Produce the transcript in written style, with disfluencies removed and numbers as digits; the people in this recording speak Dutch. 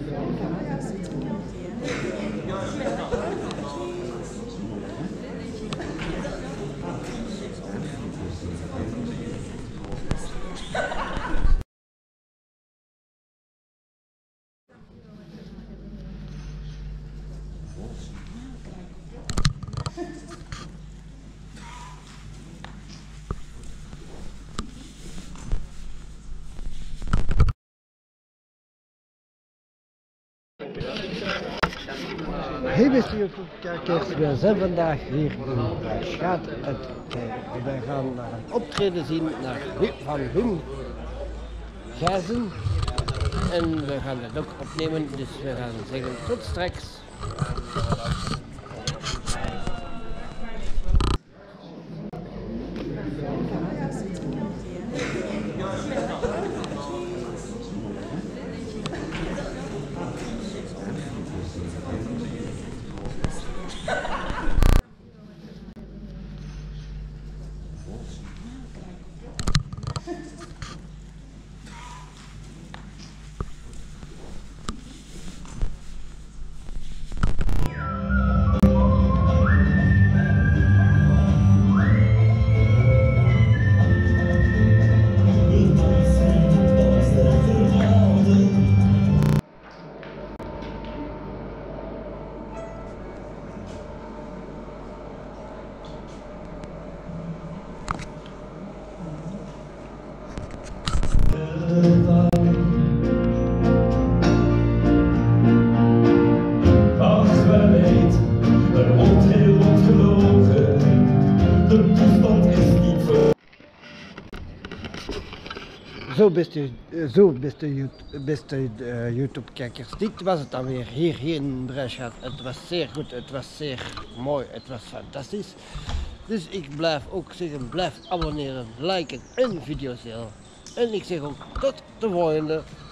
Hey beste YouTube-kijkers, we zijn vandaag hier in Schaat. We gaan naar een optreden zien van Wim Gijzen. En we gaan dat ook opnemen, dus we gaan zeggen tot straks. Zo beste YouTube-kijkers, dit was het dan weer hier in Brescia. Het was zeer goed, het was zeer mooi, het was fantastisch. Dus ik blijf ook zeggen, blijf abonneren, liken en video's delen. En ik zeg ook tot de volgende.